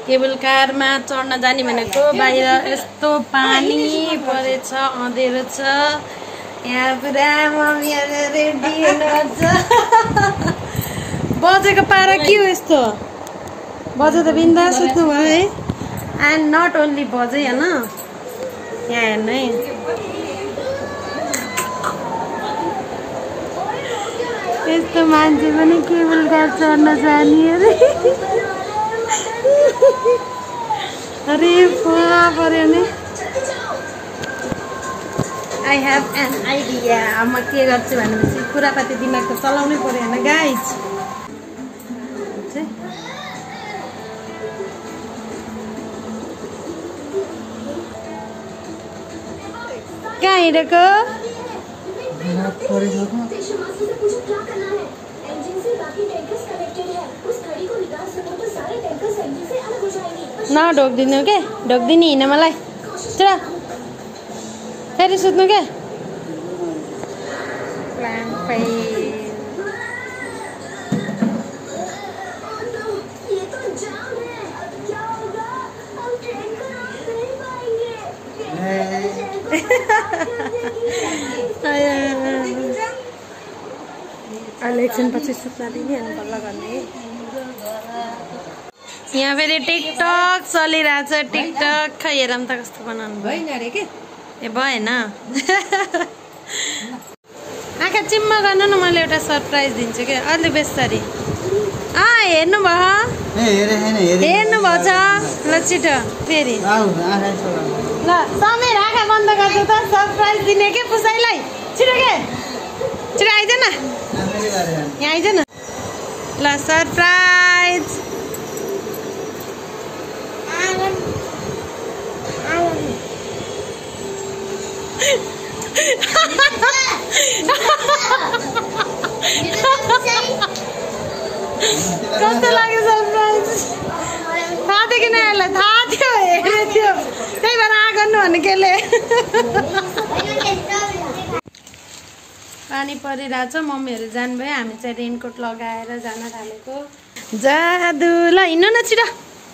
Cable कारमा चढ्न जाने भनेको बाहिर यस्तो पानी परेछ अँधेरो छ यहाँ पुरा मम्मीहरु रेडी हुनुहुन्छ बजेको पारा के हो यस्तो बजे त बिन्दास सुत्नु भयो है एन्ड नट ओन्ली बजे हैन यहाँ हेर्नु है यस्तो मान्छे पनि केबल कार चढ्न जाने अरे अरे पुरा पर्यो नि आई हेभ एन आइडिया अब म के गर्छु भनेपछि कुरापाती दिमाग त चलाउनै पर्यो हैन गाइज कहाँ हिँडेको न ढोक्दिनु के ढोक्दिनु हिँड्न मलाई चल फेरि सुत्नु के अहिले एकछिन पछि सुत्न दिने अनि बल्ल गर्ने यहाँ फेरि टिकटक चलिरहेछ टिकटक खै हेरौँ त कस्तो बनाउनु भएन अरे के ए भएन आँखा चिम्म गर्नु न मैले एउटा सरप्राइज दिन्छु क्या अलि बेसरी हेर्नु भयो हेर्नु भएछ ल छिटो फेरि ल समय आँखा बन्द गर्छु त सरप्राइज दिने के पुसाइलाई छिटो के छिटो आइज न यहाँ आइज न ल सरप्राइज कस्तो लाग्यो सरप्राइज थाहा थियो कि नयाँलाई थाहा थियो हेरेको थियो त्यही भएर गर्नु भने केले पानी परिरहेछ मम्मीहरू जानुभयो हामी चाहिँ रेनकोट लगाएर जान थालेको जादु ल हिँड्नु न छिटो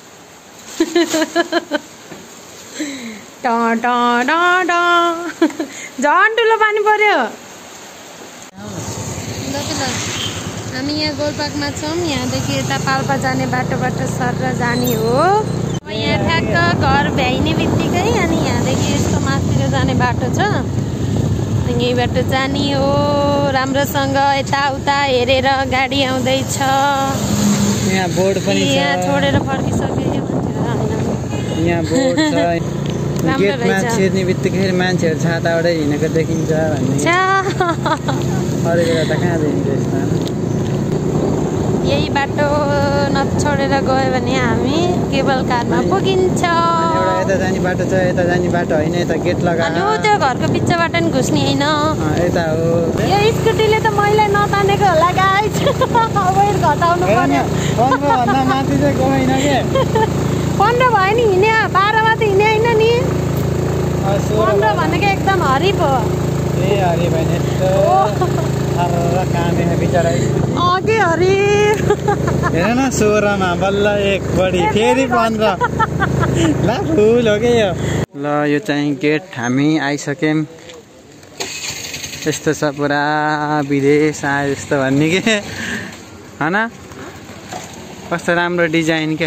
झन् ठुलो पानी पर्यो हामी यहाँ गोलपाकमा छौँ यहाँदेखि यता पाल्पा जाने बाटोबाट सरेर जाने हो यहाँ ठ्याक्क घर भ्याइने बित्तिकै अनि यहाँदेखि यस्तो माथितिर जाने बाटो छ यहीबाट जाने हो राम्रोसँग यताउता हेरेर गाडी आउँदैछ यहाँ बोर्ड पनि छ यहाँ छोडेर फर्किसक्यो यो मान्छेहरू यहाँ बोर्ड छ गेटमा छिर्ने बित्तिकै मान्छेहरू छाताबाटै हिँडेको देखिन्छ भन्ने अरू बेला त कहाँ देखिन्छ यस्तो यही बाटो नछोडेर गयो भने हामी केबल कारमा पुगिन्छ एउटा यता जाने बाटो छ यता जाने बाटो होइन यता गेट लगाएर अनि त्यो घरको बिचबाट नि घुस्ने होइन यता हो यो स्कुटीले त मैले नतानेको होला गाइस वेट घटाउनु पर्यो 15 भन्दा माथि चाहिँ गएन के 15 भयो नि हिँड्यो 12 मा त हिँड्यो हैन नि 15 भनेको एकदम हरिप हो ए हरि भने यस्तो सारा कामे बिचारा अघि हरि हेर न 16 मा बल्ल एक बढी फेरि 15 ल फुल हो के यो ल यो चाहिँ गेट हामी आइसक्यौं यस्तो छ पुरा विदेश आए जस्तो भन्ने के हैन कस्तो राम्रो डिजाइन के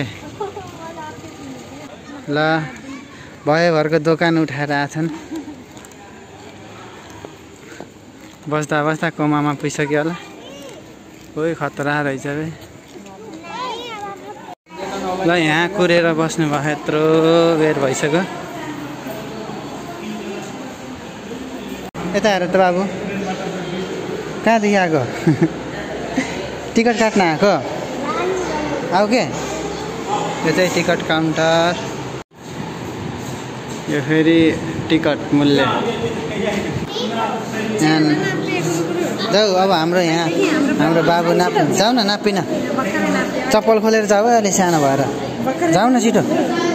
ल भयभरको दोकान उठाएर आछन् बस्दा बस्दा कोमामा पुगिसक्यो होला ओइ खतरा रहेछ बे ल यहाँ कुरेर बस्नु भयो यत्रो बेर भइसक्यो यता हेर त बाबु कहाँदेखि आएको टिकट काट्न आएको आऊ के यो चाहिँ टिकट काउन्टर यो फेरि टिकट मूल्य जाऊ अब हाम्रो यहाँ हाम्रो बाबु नाप्नु जाऊ न नापिन चप्पल खोलेर जाऊ अलि सानो भएर जाऊ न छिटो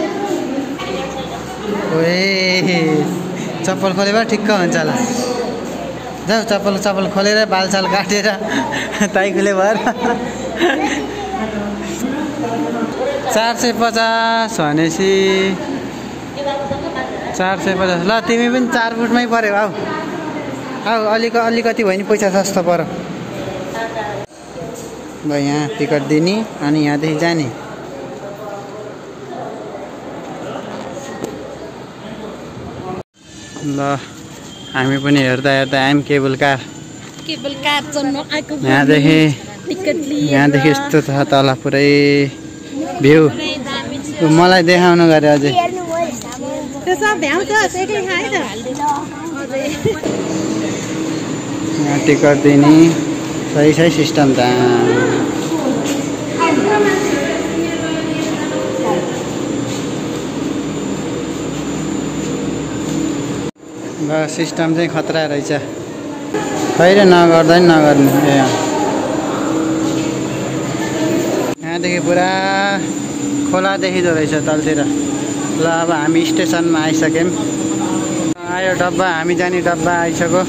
ओए चप्पल खोले भए ठिक्क हुन्छ होला जाऊ चप्पल खोलेर बालसाल काटेर ताई खुले भएर 450 भनेपछि 450 ल तिमी पनि 4 फुटमै पर्यो आऊ आऊ अलिकति भयो नि पैसा सस्तो पर्यो ल यहाँ टिकट दिने अनि यहाँदेखि जाने ल हामी पनि हेर्दा आयौँ केबल कार यहाँदेखि यस्तो छ तल पुरै भ्यू मलाई देखाउनु गरे अझै यहाँ टिकट दिने सही सिस्टम त ल सिस्टम चाहिँ खतरा रहेछ खैरे नगर्दा नि नगर्ने यहाँदेखि पुरा खोला देखिँदो रहेछ तलतिर ल अब हामी स्टेसनमा आइसक्यौँ आयो डब्बा हामी जाने डब्बा आइसक्यो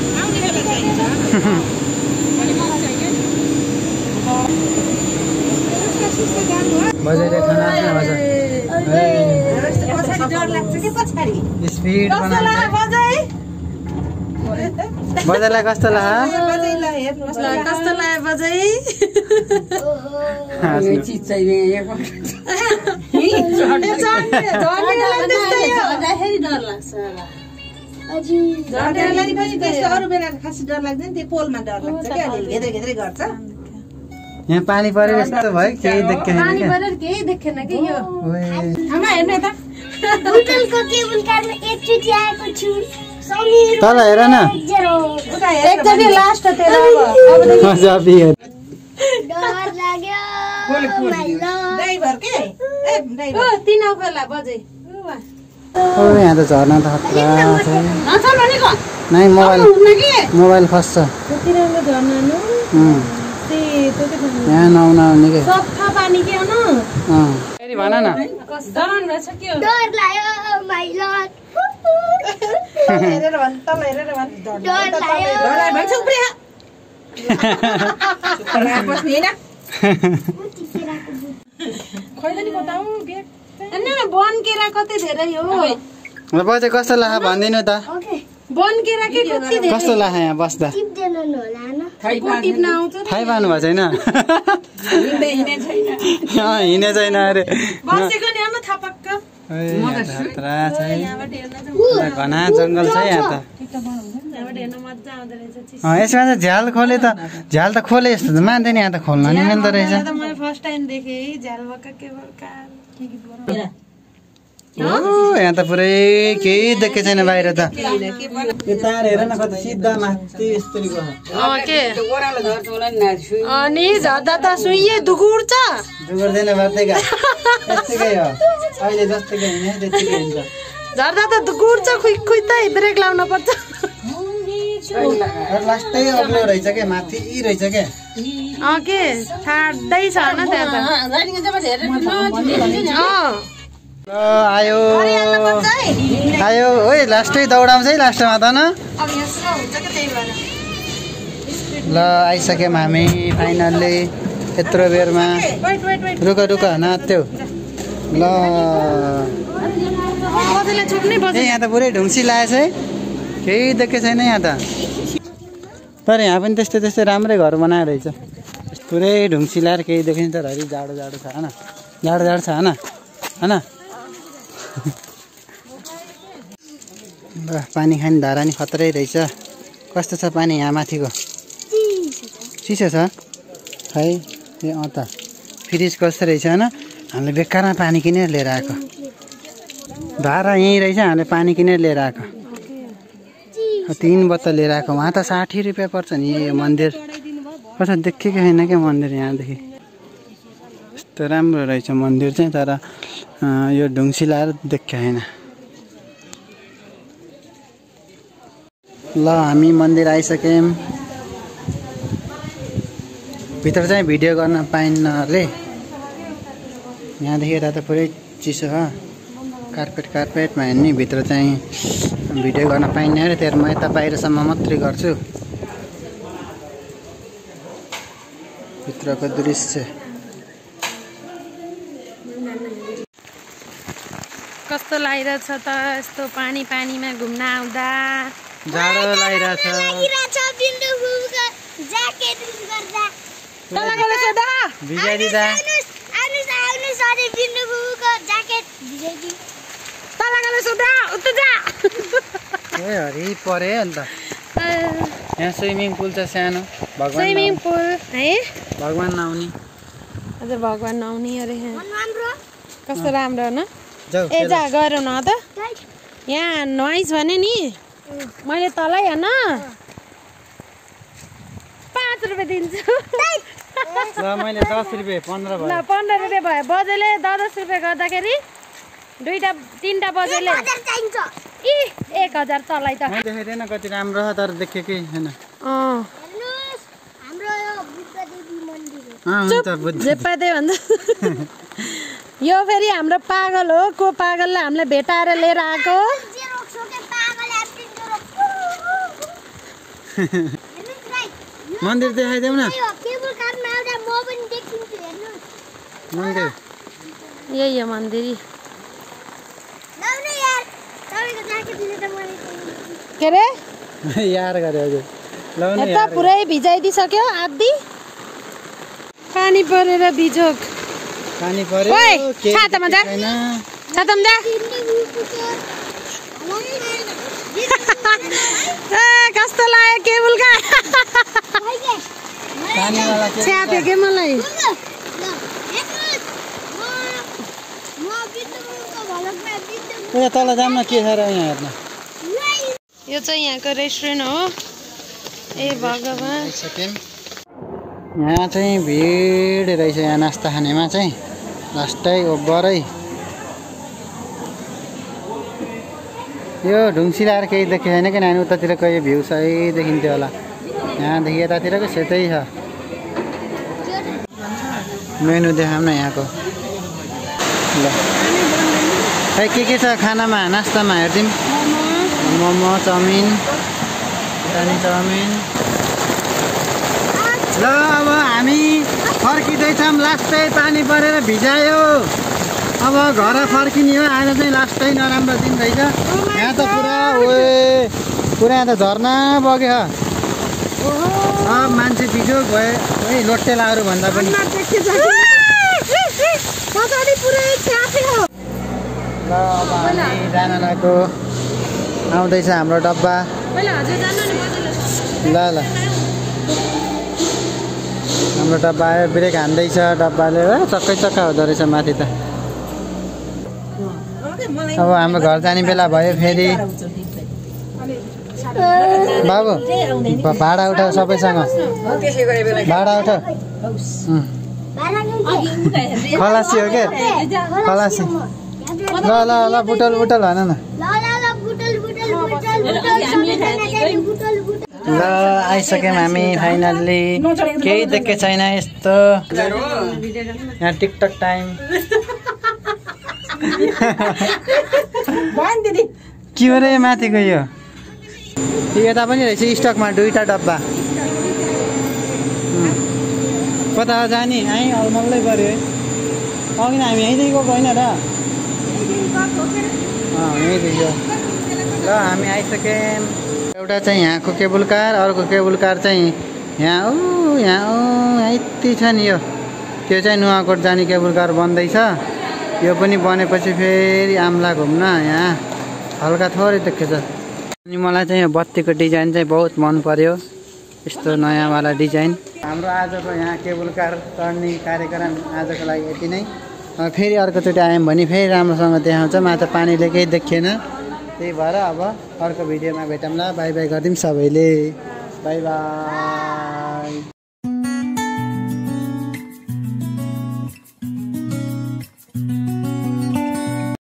बजाइले खाना स्पिड बजाइलाई कस्तो लाग्यो यहाँ पानी परेको जस्तो भयो केही देखेन कि यो तल हेर न यहाँ त झर्ना त नै मोबाइल फस्छ यहाँ नआउने के फेरि भन न बजे कस्तो लाग्यो भनिदिनु त कस्तो लाग्यो यहाँ बस्दा थाहै पाउनु भएको छैन हिँडे छैन अरे घना जङ्गल छ यहाँ त यसमा चाहिँ झ्याल खोले त झ्याल त खोले जस्तो त मान्दैन यहाँ त खोल्न नि मिल्दो रहेछ यहाँ त पुरै केही देखे छैन बाहिर त तार हेर न कति सिधा माथि यस्तरी अनि झर्दा त सुइए दुगुर्छ दुगुर्दैन बार्दैका यस्तै हो अहिले जस्तै हिँड्ने त्यतिकै हुन्छ झर्दा त दुगुर्छ खुइ त ब्रेक लाउन पर्छ लास्टै अग्लो रहेछ के माथि रहेछ के के छाड्दै छ न त्यहाँ त आयो ओइ लास्टै दौडाउँछ है लास्टमा त न ल आइसक्यौँ हामी फाइनल्ली यत्रो बेरमा रुक नाच्थ्यौ ल यहाँ त पुरै ढुङ्सी लागेछ है केही देखे छैन यहाँ त तर यहाँ पनि त्यस्तै राम्रै घर बनाएर रहेछ पुरै ढुङ्सी लाएर केही देखेन तर हरि जाडो छ होइन जाडो छ होइन ल पानी खाने धारा नि खतरै रहेछ कस्तो छ पानी यहाँ माथिको चिसो छ खै ए त फ्रिज कस्तो रहेछ होइन हामीले बेकारमा पानी किनेर लिएर आएको धारा यहीँ रहेछ हामीले पानी किनेर लिएर आएको 3 बोतल लिएर आएको वहाँ त 60 रुपियाँ पर्छ नि यो मन्दिर कस्तो देखेको छैन क्या मन्दिर यहाँदेखि यस्तो राम्रो रहेछ मन्दिर चाहिँ तर यो ढुङ्सी लाएर देखेको छैन ल हामी मन्दिर आइसक्यौँ भित्र चाहिँ भिडियो गर्न पाइन्न अरे यहाँदेखि यता त पुरै चिसो हो कार्पेटमा हेर्ने भित्र चाहिँ भिडियो गर्न पाइन्न अरे त्यही म यता बाहिरसम्म मात्रै गर्छु भित्रको दृश्य कस्तो लागिरहेछ त यस्तो पानीमा घुम्न आउँदा। जाडो लागिरहेछ। तलकोले सोधा भिजाइदिँदा तलकोले सोधा उता जा। ए हरि परे अन्त। यहाँ स्विमिङ पुल छ सानो। स्विमिङ पुल है भगवान नआउने। हजुर भगवान नआउने अरे कस्तो राम्रो न। जाऊ ए जा गरौँ न त। यहाँ नुहाइस् भने नि मैले तलै होइन 5 रुपियाँ दिन्छु। ल मैले 10 रुपियाँ 15 भयो। ल 15 रुपियाँ भयो। बजेले 10 रुपियाँ गर्दाखेरि 2-3टा बजेले 1000 तलै त। देखाइदिएन कति राम्रो छ तर देखेकै छैन। जेप्पादे भन्छ। यो फेरि हाम्रो पागल हो। को पागलले हामीलाई भेटाएर लिएर आएको। मन्दिर देखाइदेऊ न। मन्दिर यही हो मन्दिर। के अरे यार गरे हजुर। यता पुरै भिजाइदिसक्यो आदि। पानी परेर बिजोक। पानी पर्यो। छातामा जा। छातामा जा। कस्तो लाग्यो केबुल का। छ्याप्यो के मलाई। तल जाऊँ न के छ र यहाँ हेर्न। यो चाहिँ यहाँको रेस्टुरेन्ट हो। ए भगवान। यहाँ चाहिँ भिड रहेछ। यहाँ नास्ता खानेमा चाहिँ लास्टै ओभरै यो ढुङ्सी लाएर केही देखेको छैन कि नानी। उतातिर कोही भ्यू सही देखिन्थ्यो होला। यहाँदेखि यतातिरको सेतै छ। मेनु देखाउँ न यहाँको। ल खै के छ खानामा नास्तामा हेरिदिउँ। मोमो चाउमिन सानी चाउमिन। ल अब हामी फर्किँदैछौँ। लास्टै पानी परेर भिजायो। अब घर फर्किने हो। आज चाहिँ लास्टै नराम्रो दिन रहेछ। यहाँ त पुरा त झर्ना बग्यो। अब मान्छे बिजोग भयो है। लोटेलाहरू भन्दा पनि। ल अब हामी जान लागेको। आउँदैछ हाम्रो डब्बा। ल ल हाम्रो डब्बा आयो। ब्रेक हान्दैछ डब्बाले। चक्कै चक्का हुँदो रहेछ माथि त। अब हाम्रो घर जाने बेला भयो फेरि। बाबु भाडा उठाऊ सबैसँग। भाडा उठाऊ। खलासी हो क्या खलासी। ल ल ल बुटल बुटल भन न। ल आइसक्यौँ हामी फाइनल्ली। केही देखेको छैन यस्तो। यहाँ टिकटक टाइम। के हो रे माथिको यो यता पनि रहेछ स्टकमा 2टा डब्बा। कता जाने आइ अलमल्लै पऱ्यो है। अघि हामी यहीँदेखि गएको होइन र। यहीँदेखि ल हामी आइसक्यौँ। एउटा चाहिँ यहाँको केबुल कार अर्को केबुल कार चाहिँ यहाँ यति छ नि। यो त्यो चाहिँ नुवाकोट जाने केबुल कार बन्दैछ। यो पनि बनेपछि फेरि आम्ला घुम्न यहाँ हल्का थोरै देखेछ। अनि मलाई चाहिँ यो बत्तीको डिजाइन चाहिँ बहुत मन पर्यो। यस्तो नयाँवाला डिजाइन। हाम्रो आजको यहाँ केबुल कार चढ्ने कार्यक्रम आजको लागि यति नै। फेरि अर्कोचोटि आयौँ भने फेरि राम्रोसँग देखाउँछ। माथि पानीले केही देखिएन। त्यही भएर अब अर्को भिडियोमा भेटौँला। बाई बाई गरिदिउँ सबैले। Bye by.